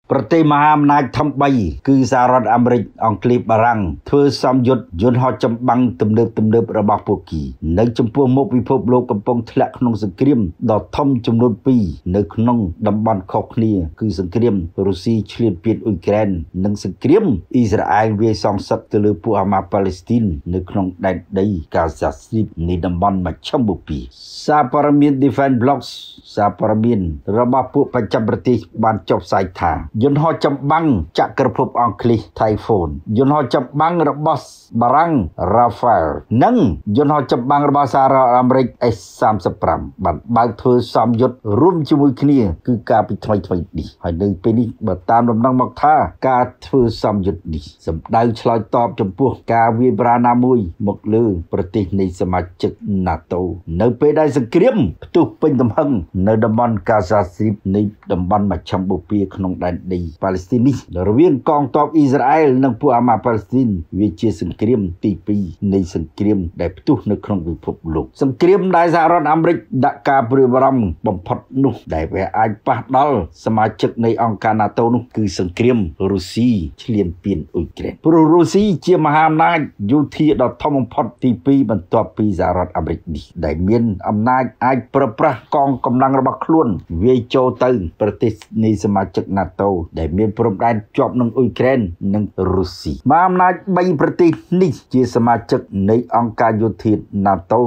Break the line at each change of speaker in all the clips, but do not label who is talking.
ប្រទេសមហាអំណាចធំ3គឺសហរដ្ឋអាមេរិកអង់គ្លេសបារាំងធ្វើសម្យុទ្ធយន្តហោះចម្បាំងទំនើបរបស់ពួកគេនៅចំពោះមុខពិភពលោកកំពុងធ្លាក់ក្នុងសង្គ្រាមដ៏ធំចំនួន2នៅក្នុងតំបន់ខុសគ្នាគឺសង្គ្រាមរុស្ស៊ីឈ្លានពានអ៊ុយក្រែននិងសង្គ្រាមអ៊ីស្រាអែលវាយសងសឹកទៅលើពួកហាម៉ាស់ប៉ាឡេស្ទីននៅក្នុងដែនដីកាហ្សាស្ទ្រីបនៃតំបន់មជ្ឈមបូព៌ាសារព័ត៌មាន Defense Blocks សារព័ត៌មានរបស់ពួកបច្ចេកប្រទេសបានចុះផ្សាយថាយន្តហោះចម្បាំងចក្រភពអង់គ្លេស Typhoon យន្តហោះចម្បាំងរបស់បារាំង Rafale និងយន្តហោះចម្បាំងរបស់សហរដ្ឋអាមេរិក S-35 បានបើកធ្វើសម្យុទ្ធរួមជាមួយគ្នាគឺការពីថ្មីនេះហើយនៅពេលនេះបើតាមដំណឹងមកថាការធ្វើសម្យុទ្ធនេះសម្ដៅឆ្លើយតបចំពោះការវាយប្រហារណាមួយមកលើប្រទេសនៃសមាជិក NATO នៅពេលដែលសង្គ្រាមផ្ទុះពេញទំហឹងនៅតំបន់កាហ្សាស្ទ្រីបនៃតំបន់មជ្ឈមបូព៌ាក្នុងដែនដីប៉ាឡេស្ទីននេះរវាងកងទ័ពអ៊ីស្រាអែលនិងពួកហាម៉ាស់ប៉ាឡេស្ទីនវាជាសង្គ្រាមទី2នៃសង្គ្រាមដែលផ្ទុះនៅក្នុងពិភពលោកសង្គ្រាមដែលសហរដ្ឋអាមេរិកដាក់ការព្រួយបារម្ភបំផុតនោះដែលវាអាចប៉ះដល់សមាជិកនៃអង្គការ NATO នោះគឺសង្គ្រាមរុស្ស៊ីឈ្លានពានអ៊ុយក្រែនព្រោះរុស្ស៊ីជាមហាអំណាចយោធាដ៏ធំបំផុតទី2បន្ទាប់ពីសហរដ្ឋអាមេរិកនេះដែលមានអំណាចអាចប្រើប្រាស់កងកម្លាំងរបស់ខ្លួនវាយចូលទៅប្រទេសនៃសមាជិក NATO ដែលមានព្រំដែនជាប់នឹងអ៊ុយក្រែននិងរុស្ស៊ីមហាអំណាច3ប្រទេសនេះជាសមាជិកនៃអង្គការយោធា NATO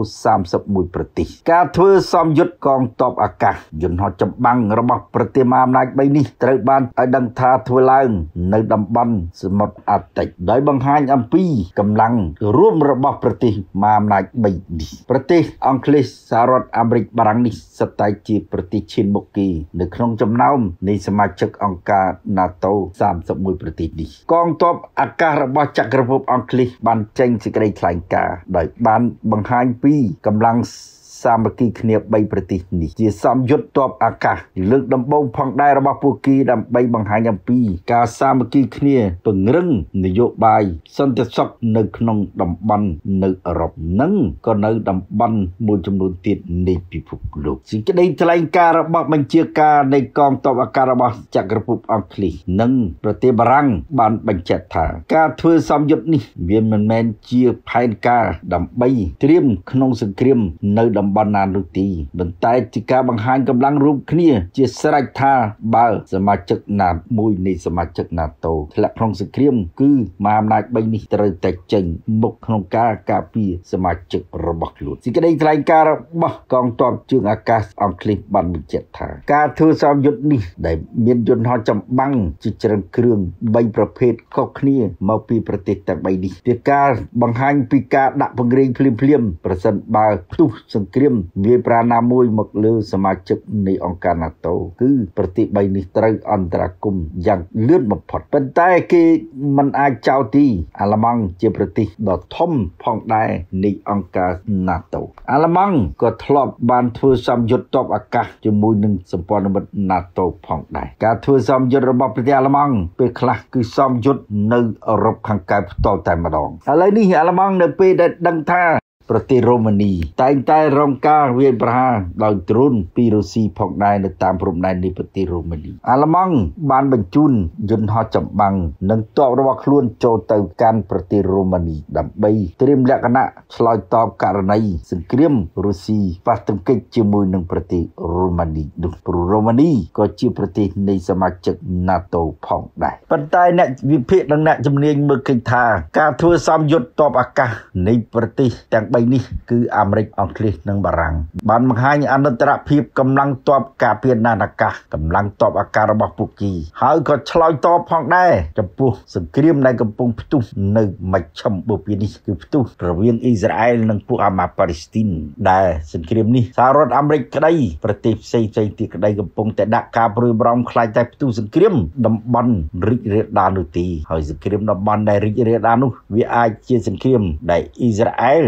31ប្រទេសការធ្វើសម្យុទ្ធកងទ័ពអាកាសយន្តហោះចម្បាំងរបស់ប្រទេសមហាអំណាច3នេះត្រូវបានឲ្យដឹងថាធ្វើឡើងនៅតំបន់សមុទ្រអាតិកដោយបង្ហាញអំពីកម្លាំងរួមរបស់ប្រទេសមហាអំណាច3នេះប្រទេសអង់គ្លេសសហរដ្ឋអាមេរិកបារាំងនេះសុទ្ធតែជាប្រទេសឈានមុខគេនៅក្នុងចំណោមនៃសមាជិកអង្គការ NATO 31ប្រទេសនេះកងទ័ពអាកាសរបស់ចក្រភពអង់គ្លេសបានចេញសេចក្តីថ្លែងការណ៍ដោយបានបង្ហាញពីកម្លាំងសាមគ្គីគ្នា3ប្រទេសនេះជាសម្យុទ្ធទ័ពអាកាសលើកដំបូងផងដែររបស់ពួកគេដើម្បីបង្ហាញអំពីការសាមគ្គីគ្នាពង្រឹងនយោបាយសន្តិសុខនៅក្នុងតំបន់នៅអឺរ៉ុបនិងក៏នៅតំបន់មួយចំនួនទៀតនៃពិភពលោកសេចក្តីថ្លែងការណ៍របស់បញ្ជាការនៃកងទ័ពអាកាសរបស់ចក្រភពអង់គ្លេសនិងប្រទេសបារាំងបានបញ្ជាក់ថាការធ្វើសម្យុទ្ធនេះវាមិនមែនជាផែនការដើម្បីត្រៀមក្នុងសង្គ្រាមនៅតំបន់ណានោះទេប៉ុន្តែជាការបង្ហាញកម្លាំងរួមគ្នាជាស្រេចថាបើសមាជិកណាមួយនៃសមាជិក NATO ធ្លាក់ក្នុងសង្គ្រាមគឺមហាអំណាច3នេះត្រូវតែចេញមុខក្នុងការការពារសមាជិករបស់ខ្លួនសេចក្តីថ្លែងការណ៍របស់កងទ័ពជើងអាកាសអង់គ្លេសបានបញ្ជាក់ថាការធ្វើសម្យុទ្ធនេះដែលមានយន្តហោះចម្បាំងជាច្រើនគ្រឿង3ប្រភេទខុសគ្នាមកពីប្រទេសទាំង3នេះជាការបង្ហាញពីការដាក់ពង្រាយភ្លាមប្រសិនបើផ្ទុះសង្គ្រាមវាយប្រហារណាមួយមកលើសមាជិកនៃអង្គការ NATO គឺប្រទេស3នេះត្រូវអន្តរាគមន៍យ៉ាងលឿនបំផុតប៉ុន្តែគេមិនអាចចោទទីអាល្លឺម៉ង់ជាប្រទេសដ៏ធំផងដែរនៃអង្គការ NATO អាល្លឺម៉ង់ក៏ធ្លាប់បានធ្វើសម្យុទ្ធទ័ពអាកាសជាមួយនឹងសម្ព័ន្ធមិត្ត NATO ផងដែរការធ្វើសម្យុទ្ធរបស់ប្រទេសអាល្លឺម៉ង់ពេលខ្លះគឺសម្យុទ្ធនៅអឺរ៉ុបខាងកើតផ្ទាល់តែម្ដងឥឡូវនេះអាល្លឺម៉ង់នៅពេលដែលដឹងថាប្រទេសរ៉ូម៉ានីតែងតែរងការវាយប្រហារដោយដ្រូនពីរុស្ស៊ីផងដែរនៅតាមព្រំដែននៃប្រទេសរ៉ូម៉ានីអាល្លឺម៉ង់បានបញ្ជូនយន្តហោះចម្បាំងនិងទ័ពរបស់ខ្លួនចូលទៅកាន់ប្រទេសរ៉ូម៉ានីដើម្បីត្រៀមលក្ខណៈឆ្លើយតបករណីសង្គ្រាមរុស្ស៊ីប៉ះទង្គិចជាមួយនឹងប្រទេសរ៉ូម៉ានីនោះព្រោះរ៉ូម៉ានីក៏ជាប្រទេសនៃសមាជិក NATO ផងដែរប៉ុន្តែអ្នកវិភាគនិងអ្នកជំនាញមើលឃើញថាការធ្វើសម្យុទ្ធទ័ពអាកាសនៃប្រទេសទាំងនេះគឺអាមេរិកអង់គ្លេសនិងបារាំងបានបង្ហាញអនុត្តរភាពកម្លាំងទ័ពការពារដែនអាកាសកម្លាំងទ័ពអាកាសរបស់ពួកគេហើយក៏ឆ្លើយតបផងដែរចំពោះសង្គ្រាមដែលកំពុងផ្ទុះនៅមជ្ឈមបូព៌ានេះគឺផ្ទុះរវាងអ៊ីស្រាអែលនិងពួកហាម៉ាស់ប៉ាឡេស្ទីនដែលសង្គ្រាមនេះសហរដ្ឋអាមេរិកក្តីប្រទេសផ្សេងៗទៀតក្តីកំពុងតែដាក់ការព្រួយបារម្ភខ្លាចតែផ្ទុះសង្គ្រាមតំបន់រីករាលដាលនោះទេហើយសង្គ្រាមតំបន់ដែលរីករាលដាលនោះវាអាចជាសង្គ្រាមដែលអ៊ីស្រាអែលបើ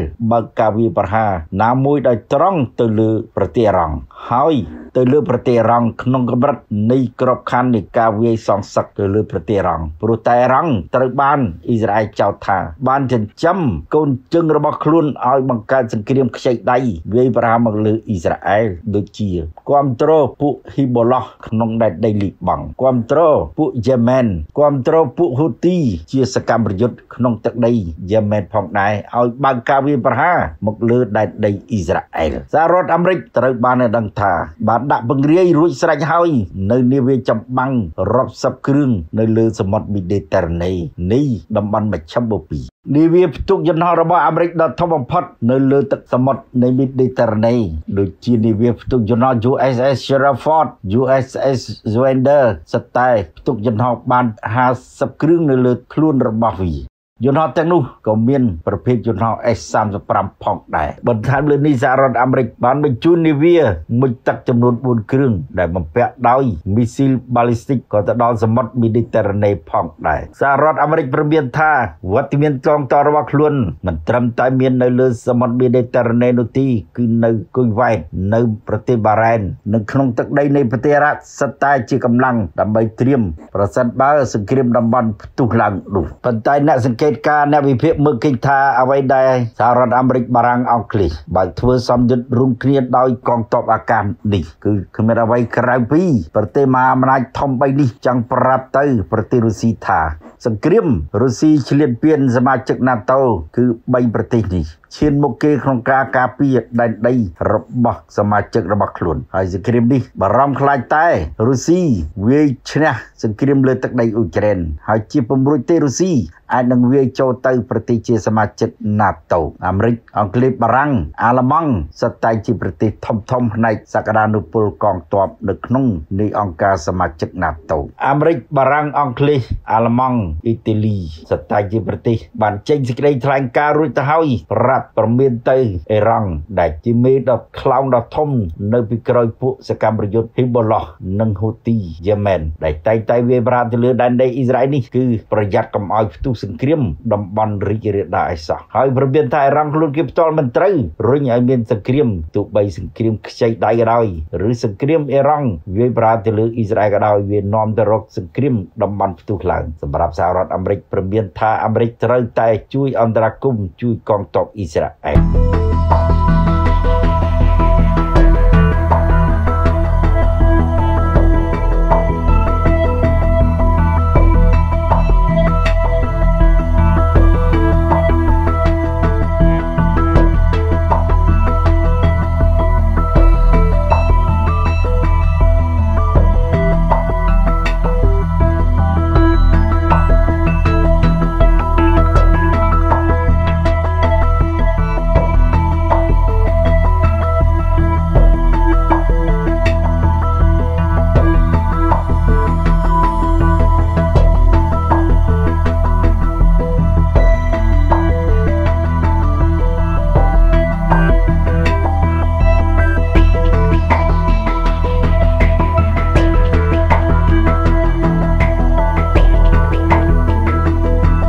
ការវាប្រហារណាមួយដោយត្រង់ទៅលើប្រទេសអ៊ីរ៉ង់ហើយទៅលើប្រទេសអ៊ីរ៉ង់ក្នុងកម្រិតនៃក្របខ័ណ្ឌនៃការវាយសងសឹកទៅលើប្រទេសអ៊ីរ៉ង់ព្រោះតែអ៊ីរ៉ង់ត្រូវបានអ៊ីស្រាអែលចោទថាបានចិញ្ចឹមកូនជើងរបស់ខ្លួនឲ្យបង្កើតសង្គ្រាមខ្ចីដៃវាយប្រហារមកលើអ៊ីស្រាអែលដូចជាគាំទ្រពួកហ៊ីបូឡោះក្នុងដែនដីលីបង់គាំទ្រពួកយេម៉ែនគាំទ្រពួកហ៊ូទីជាសកម្មប្រយុទ្ធក្នុងទឹកដីយេម៉ែនផងដែរឲ្យបើកការវាយប្រហារមកលើដែនដីអ៊ីស្រាអែលសហរដ្ឋអាមេរិកត្រូវបានដឹងថាបានដាក់ពង្រាយរួចស្រេចហើយនៅនាវាចម្បាំងរាប់សិបគ្រឿងនៅលើសមុទ្រមីដេទែរ៉ាណេនៃតំបន់មជ្ឈិមបូព៌ានាវាផ្ទុកយន្តហោះរបស់អាមេរិកដ៏ធំបំផុតនៅលើទឹកសមុទ្រនៃមីដេទែរ៉ាណេដូចជានាវាផ្ទុកយន្តហោះ USS Shreveport USS Zwinder សតែផ្ទុកយន្តហោះបាន50គ្រឿងនៅលើខ្លួនរបស់វាយន្តហោះទាំងនោះក៏មានប្រភេទយន្តហោះ S-35 ផងដែរបន្ថែមលើនេះសហរដ្ឋអាមេរិកបានបញ្ជូននាវាមុជទឹកចំនួន4គ្រឿងដែលបំពាក់ដោយមីស៊ីលបាល់លីស្ទិកក៏ទៅដល់សមុទ្រមីដេទែរ៉ាណេផងដែរសហរដ្ឋអាមេរិកព្រមានថាវត្តមានកងទ័ពរបស់ខ្លួនមិនត្រឹមតែមាននៅលើសមុទ្រមីដេទែរ៉ាណេនោះទេគឺនៅគុយវ៉ែតនៅប្រទេសបារ៉ែននិងក្នុងទឹកដីនៃប្រទេសអ៊ីរ៉ាក់សុទ្ធតែជាកម្លាំងដើម្បីត្រៀមប្រសិនបើសង្គ្រាមតំបន់ផ្ទុះឡើងនោះប៉ុន្តែអ្នកសង្កេតការអ្នកវិភាគមើលឃើញថាអ្វីដែលសហរដ្ឋអាមេរិកបារាំងអង់គ្លេសបើធ្វើសម្យុទ្ធរួមគ្នាដោយកងទ័ពអាកាសនេះគឺគ្មានអ្វីក្រៅពីប្រទេសមហាអំណាចធំ3នេះចង់ប្រាប់ទៅប្រទេសរុស្ស៊ីថាសង្គ្រាមរុស្ស៊ីឆ្លៀតពៀនសមាជិក NATO គឺ3ប្រទេសនេះឈានមុខគេក្នុងការការពារដែនដីរបស់សមាជិករបស់ខ្លួនហើយសង្គ្រាមនេះបារម្ភខ្លាចតែរុស្ស៊ីវាយឈ្នះសង្គ្រាមលើទឹកដីអ៊ុយក្រែនហើយជាពំរួចទេរុស្ស៊ីអាចនឹងវាយចូលទៅប្រទេសជាសមាជិក NATO អាមេរិកអង់គ្លេសបារាំងអាល្លឺម៉ង់សុទ្ធតែជាប្រទេសធំផ្នែកសក្តានុពលកងទ័ពនៅក្នុងនៃអង្គការសមាជិក NATO អាមេរិកបារាំងអង់គ្លេសអាល្លឺម៉ង់អ៊ីតាលីសុទ្ធតែជាប្រទេសបានចេញសេចក្តីថ្លែងការណ៍រួចទៅហើយប្រាប់ព្រមានទៅអ៊ីរ៉ង់ដែលជាមេដ៏ខ្លោងដ៏ធំនៅពីក្រោយពួកសកម្មប្រយុទ្ធហ៊ីបូឡោះនិងហ៊ូទីយេម៉ែនដែលតែវាយប្រហារទៅលើដែនដីអ៊ីស្រាអែលនេះគឺប្រយ័ត្នកុំឲ្យផ្ទុះសង្គ្រាមតំបន់រីករាលដាលឲ្យសោះហើយព្រមានថាអ៊ីរ៉ង់ខ្លួនគេផ្ទាល់មិនត្រូវរុញឲ្យមានសង្គ្រាមទោះបីសង្គ្រាមខ្ចីដៃក៏ដោយឬសង្គ្រាមអ៊ីរ៉ង់វាយប្រហារទៅលើអ៊ីស្រាអែលក៏ដោយវានាំទៅរកសង្គ្រាមតំបន់ផ្ទុះឡើងសម្រាប់សហរដ្ឋអាមេរិកព្រមានថាអាមេរិកត្រូវតែជួយអន្តរាគមន៍ជួយកងទ័ពអ៊ីស្រាអែល